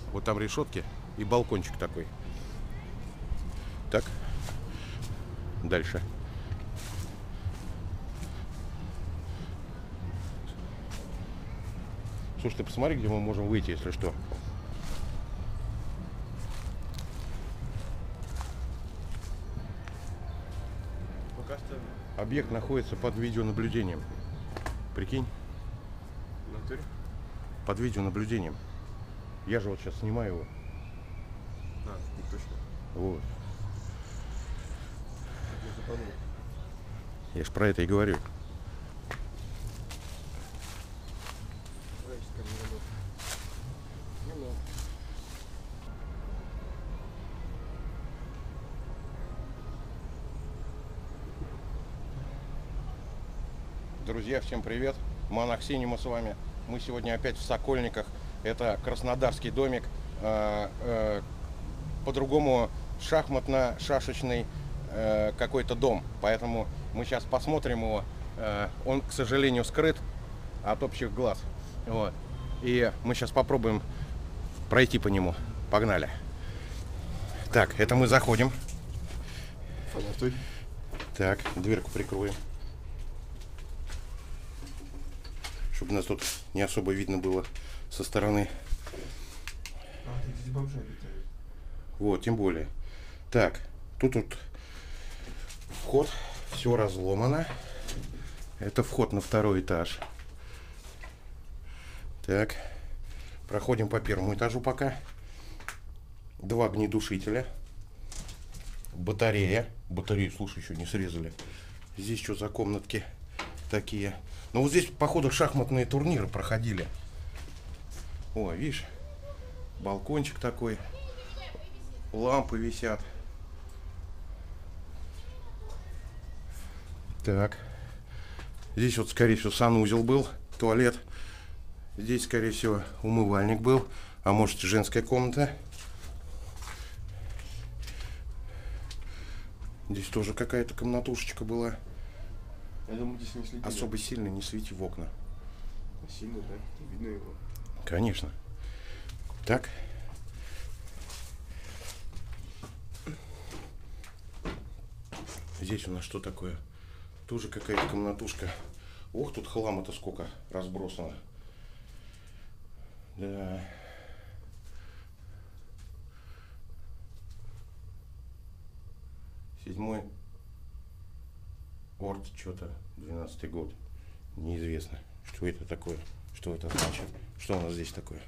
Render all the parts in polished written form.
Вот там решетки и балкончик такой. Так. Дальше. Слушай, ты посмотри, где мы можем выйти, если что. Пока что... Объект находится под видеонаблюдением. Прикинь? В натуре? Под видеонаблюдением. Я же вот сейчас снимаю его. А, не точно. Вот. Я запомнил. Я ж про это и говорю. Друзья, всем привет! Монах Синема с вами. Мы сегодня опять в Сокольниках. Это краснодарский домик. По-другому шахматно-шашечный какой-то дом. Поэтому мы сейчас посмотрим его. Он, к сожалению, скрыт от общих глаз. Вот. И мы сейчас попробуем пройти по нему. Погнали. Так, это мы заходим. Фонарь. Так, дверку прикроем. Чтобы нас тут не особо видно было со стороны. А, здесь бомжи обитают. Вот, тем более. Так, тут вход, все разломано. Это вход на второй этаж. Так, проходим по первому этажу пока. Два огнетушителя. Батарея. Батарею, слушай, еще не срезали. Здесь что за комнатки такие? Ну вот здесь, походу, шахматные турниры проходили. О, видишь, балкончик такой. Лампы висят. Так. Здесь вот, скорее всего, санузел был, туалет. Здесь, скорее всего, умывальник был. А может, женская комната. Здесь тоже какая-то комнатушечка была. Я думаю, здесь не следили. Особо сильно не свети в окна. Сильно, да? Видно его. Конечно. Так. Здесь у нас что такое? Тоже какая-то комнатушка. Ох, тут хлама-то сколько разбросано. Да. Седьмой орд, что-то, 12-й год. Неизвестно, что это такое, что это значит. Что у нас здесь такое?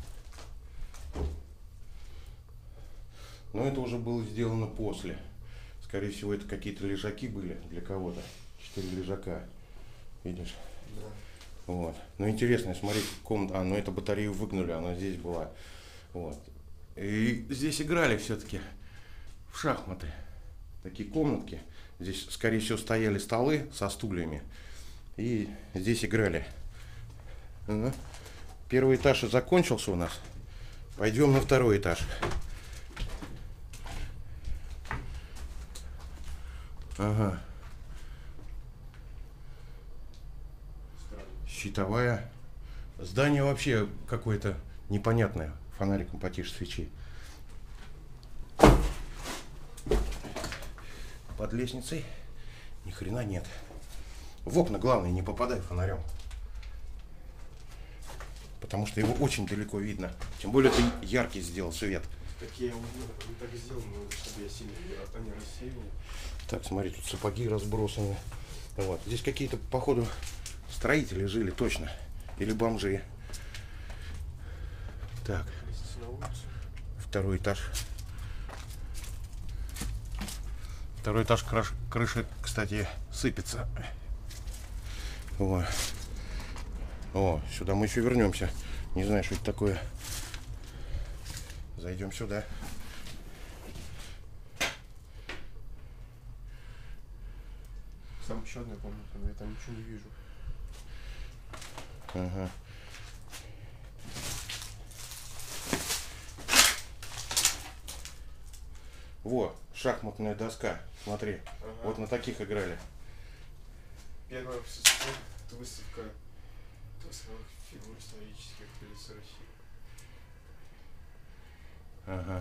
Но это уже было сделано после. Скорее всего, это какие-то лежаки были для кого-то. 4 лежака. Видишь? Да. Вот. Ну, интересно, смотри, комната. А, ну это батарею выгнули, она здесь была. Вот. И здесь играли все-таки в шахматы. Такие комнатки. Здесь, скорее всего, стояли столы со стульями. И здесь играли. Ну, первый этаж закончился у нас. Пойдем на второй этаж. Ага. Щитовая. Здание вообще какое-то непонятное. Фонариком потише свечи. Под лестницей ни хрена нет. В окна, главное, не попадай фонарем. Потому что его очень далеко видно. Тем более ты яркий сделал свет. Так я его не так сделал, чтобы я сильно не рассеивал. Так, смотри, тут сапоги разбросаны. Вот. Здесь какие-то, походу, строители жили точно. Или бомжи. Так. Второй этаж. Второй этаж крыши, кстати, сыпется. О, сюда мы еще вернемся. Не знаю, что это такое. Зайдем сюда. Там еще одна комната, но я там ничего не вижу. Ага. Во, шахматная доска. Смотри. Ага. Вот на таких играли. Первая выставка фигур исторических лиц России. Ага.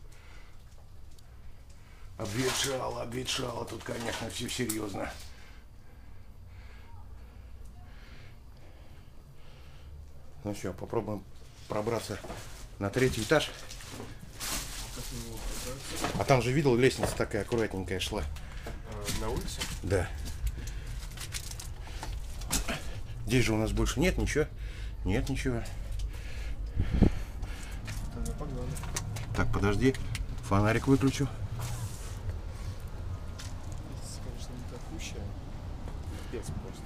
Обветшало. Тут, конечно, все серьезно. Ну все, попробуем пробраться на 3-й этаж. А там же видел, лестница такая аккуратненькая шла. На улице? Да. Здесь же у нас больше нет ничего. Нет ничего. Тогда погнали. Так, подожди. Фонарик выключу. Лестница, конечно, не такущая. Пипец просто.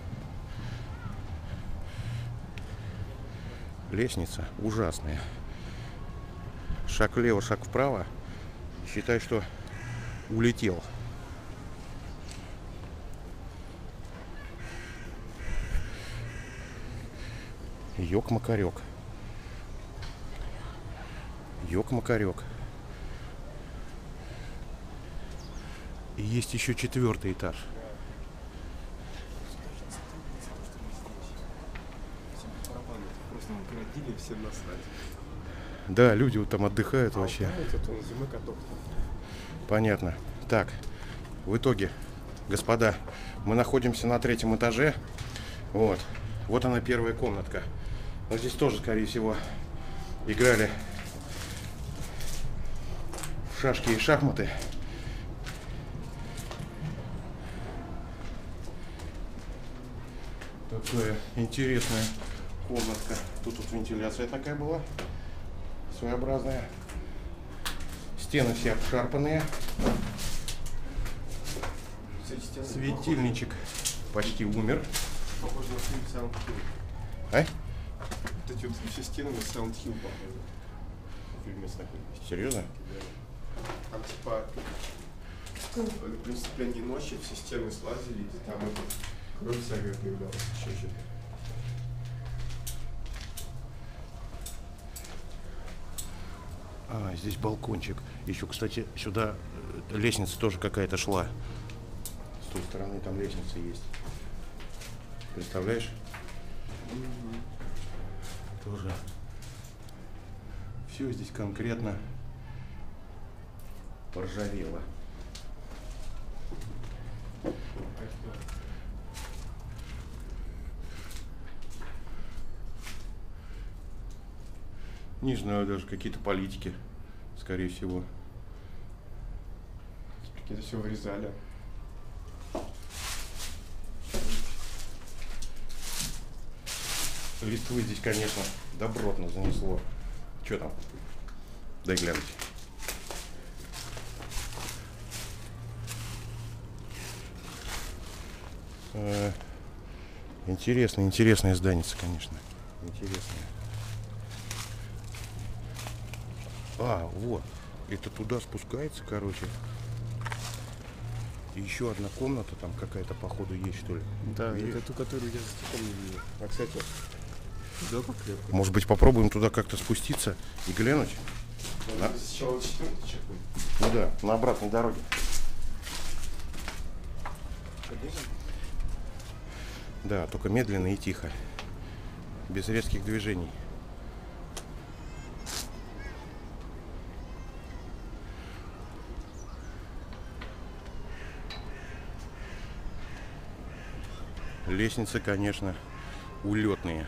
Лестница ужасная. Шаг влево, шаг вправо. Считай, что улетел. Ёк-макарёк. Ёк-макарёк. И есть еще 4-й этаж. Просто наградили, все насрать. Да, люди вот там отдыхают вообще. Это он зимой каток. Понятно. Так, в итоге, господа, мы находимся на 3-м этаже. Вот. Вот она, первая комнатка. Но здесь тоже, скорее всего, играли в шашки и шахматы. Такая интересная комнатка. Тут вентиляция такая была. Своеобразная. Стены все обшарпанные. Светильничек почти умер. Похоже на фильм Silent Hill. А? Вот эти вот все стены на Silent Hill похожи. В фильме с такой. Серьезно? Там типа при наступлении ночи все стены слазили, и там это кровь всякая появлялась, еще что-то. А, здесь балкончик. Еще, кстати, сюда лестница тоже какая-то шла. С той стороны там лестница есть. Представляешь? Тоже. Все здесь конкретно поржавело. Не знаю, даже какие-то политики, скорее всего. Какие-то все вырезали. Листвы здесь, конечно, добротно занесло. Что там? Дай глянуть. Интересное зданице, конечно. Интересное. А, вот. Это туда спускается, короче. И еще одна комната там какая-то, походу, есть, что ли. Да, Видишь? это ту, которую я за стеклом не видел. А, кстати, да, как крепко. Может быть, попробуем туда как-то спуститься и глянуть? Да? Сначала 4-й чекнем. Ну да, на обратной дороге. Да, только медленно и тихо. Без резких движений. Лестницы, конечно, улетные.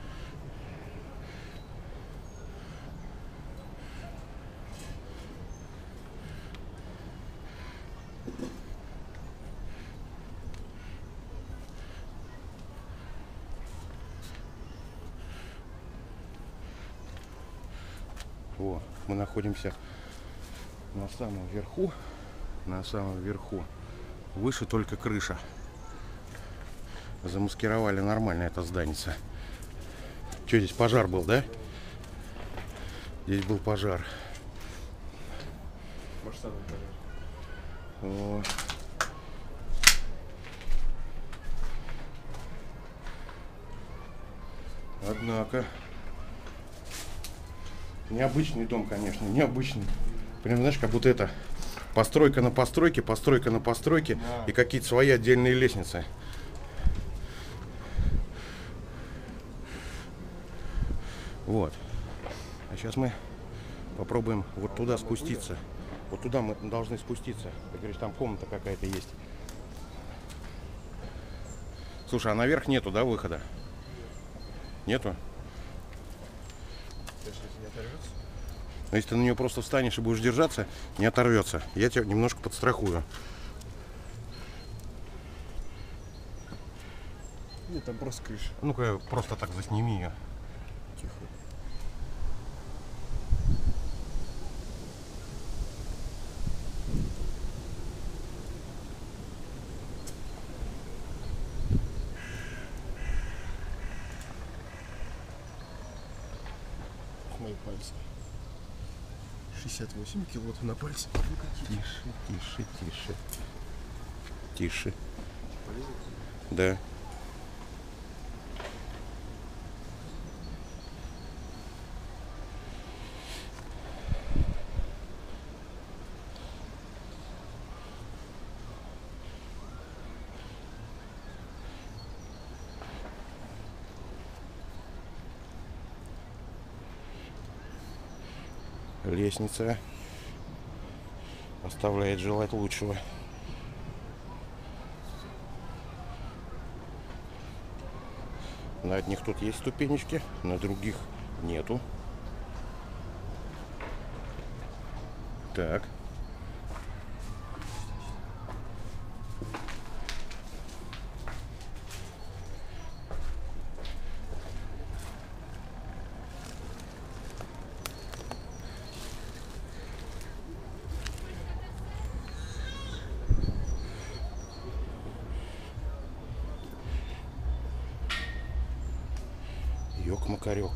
О, мы находимся на самом верху. На самом верху. Выше только крыша. Замаскировали нормально это зданице. Что, здесь пожар был, да? Здесь был пожар. Масштабный пожар. О. Однако необычный дом, конечно, необычный. Прям, знаешь, как будто это постройка на постройке, постройка на постройке, Да. и какие-то свои отдельные лестницы. Вот. А сейчас мы Попробуем вот туда спуститься. Вот туда мы должны спуститься. Ты говоришь, там комната какая-то есть. Слушай, а наверх нету, да, выхода? Нету? Не оторвется? Но если ты на нее просто встанешь и будешь держаться, не оторвется. Я тебя немножко подстрахую. Нет, там просто крыша. Ну-ка, просто так засними ее. Тихо. Мои пальцы. 68 кило на пальце. Тише, тише, тише. Тише. Полезет? Да. Лестница оставляет желать лучшего. На одних тут есть ступенечки, на других нету. Так. Ёк-макарёк.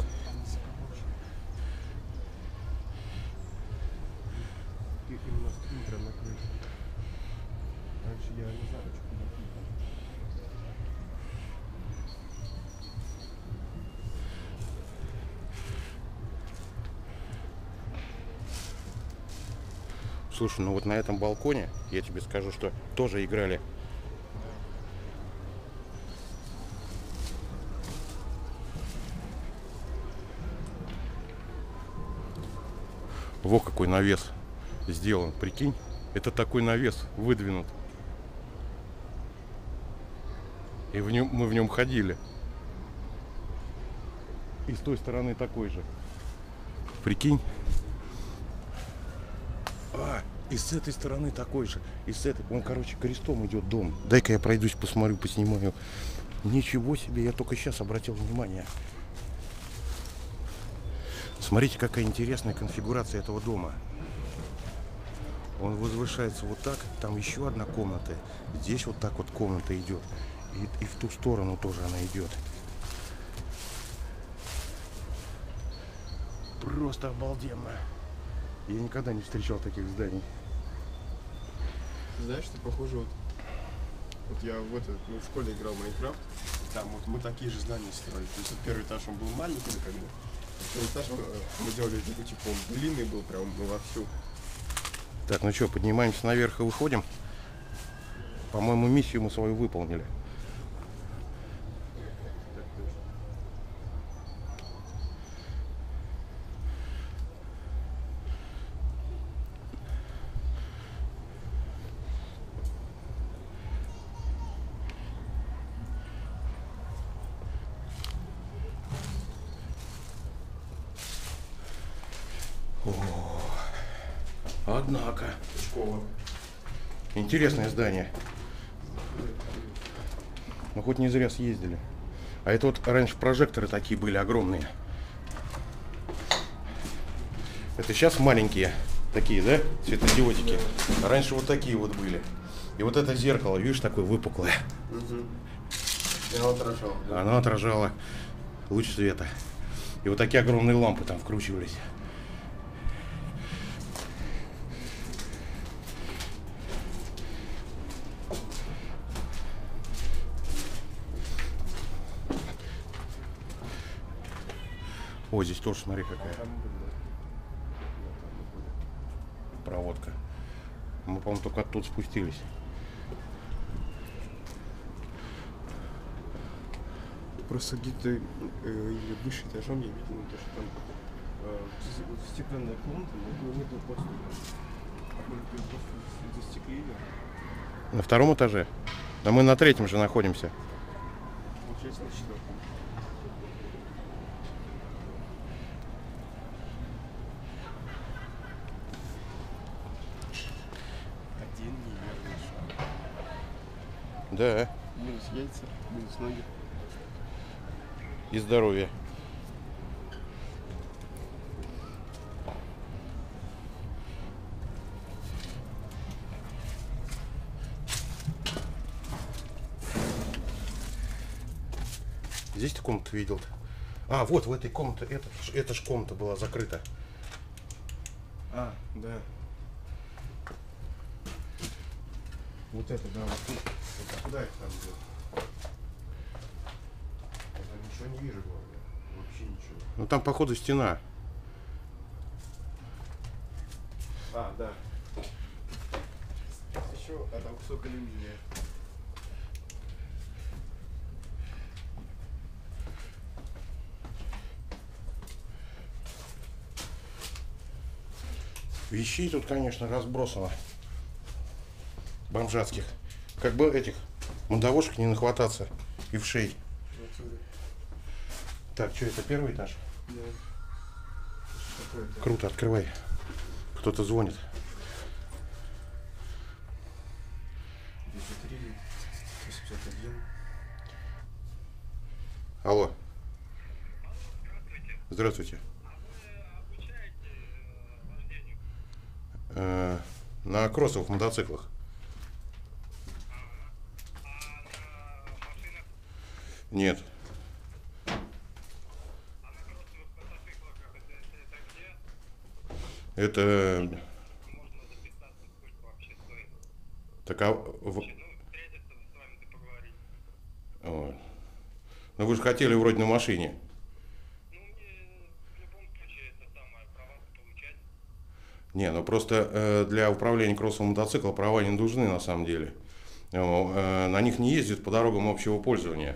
Именно прям на крыше. Раньше я не знаю, что куда там. Слушай, ну вот на этом балконе, я тебе скажу, что тоже играли. Во какой навес сделан, прикинь. Это такой навес выдвинут. И мы в нем ходили. И с той стороны такой же. Прикинь. И с этой стороны такой же. И с этой. Он, короче, крестом идет дом. Дай-ка я пройдусь, посмотрю, поснимаю. Ничего себе, я только сейчас обратил внимание. Смотрите, какая интересная конфигурация этого дома. Он возвышается вот так. Там еще одна комната. Здесь вот так вот комната идет. И в ту сторону тоже она идет. Просто обалденно. Я никогда не встречал таких зданий. Знаешь, что похоже вот я в школе играл в Майнкрафт, там вот мы такие же здания строили. То есть вот первый этаж он был маленький, как бы. А второй этаж мы делали такой, типа, он длинный был, прям вовсю. Так, ну что, поднимаемся наверх и выходим. По-моему, миссию мы свою выполнили. Так точно. Однако. Школа. Интересное здание. Мы хоть не зря съездили. А это вот раньше прожекторы такие были огромные. Это сейчас маленькие такие, да? Светодиодики. А раньше вот такие вот были. И вот это зеркало, видишь, такое выпуклое. Угу. И оно отражало. Да? Оно отражало луч света. И вот такие огромные лампы там вкручивались. О, здесь тоже, смотри, какая проводка. Мы, по-моему, только оттуда спустились. Просто где-то или выше этажом я видел, то, что там вот стеклянная комната, но нету подступа. Просто застеклили. На втором этаже? Да мы на третьем же находимся. Получается на четвертом. Один неверный шаг. Да. Минус яйца, минус ноги. И здоровье. Здесь ты комнату видел-то? А, вот в этой комнате, эта ж комната была закрыта. А, да. Вот это, да, вот тут. Это куда это там идет? Я там ничего не вижу, главное. Вообще ничего. Ну там, походу, стена. А, да. Еще там кусок алюминия. Вещей тут, конечно, разбросано. Бомжатских. Как бы этих мандавошек не нахвататься и в шей. Так, что это, первый этаж? Да. Круто, открывай. Кто-то звонит. 203, 151. Алло. Здравствуйте. На кроссовых мотоциклах. Нет. Это... Так, Ой. Ну вы же хотели вроде на машине. Не, ну просто для управления кроссовым мотоциклом права не нужны на самом деле. На них не ездят по дорогам общего пользования.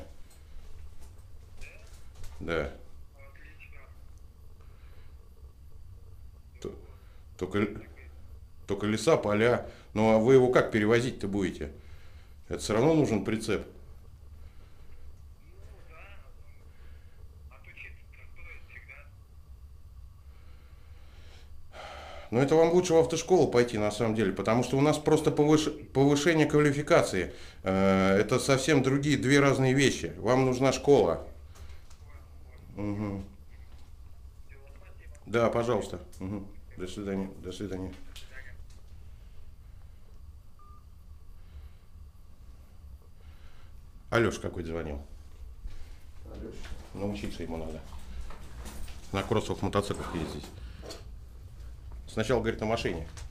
Да. Только леса, поля. Ну а вы его как перевозить-то будете? Это все равно нужен прицеп. Но это вам лучше в автошколу пойти, на самом деле, потому что у нас просто повышение квалификации. Это совсем другие, две разные вещи. Вам нужна школа. Угу. Да, пожалуйста. Угу. До свидания. До свидания. Алеша какой-то звонил. Алеша. Научиться ему надо. На кроссовых мотоциклах ездить. Сначала, говорит, на машине.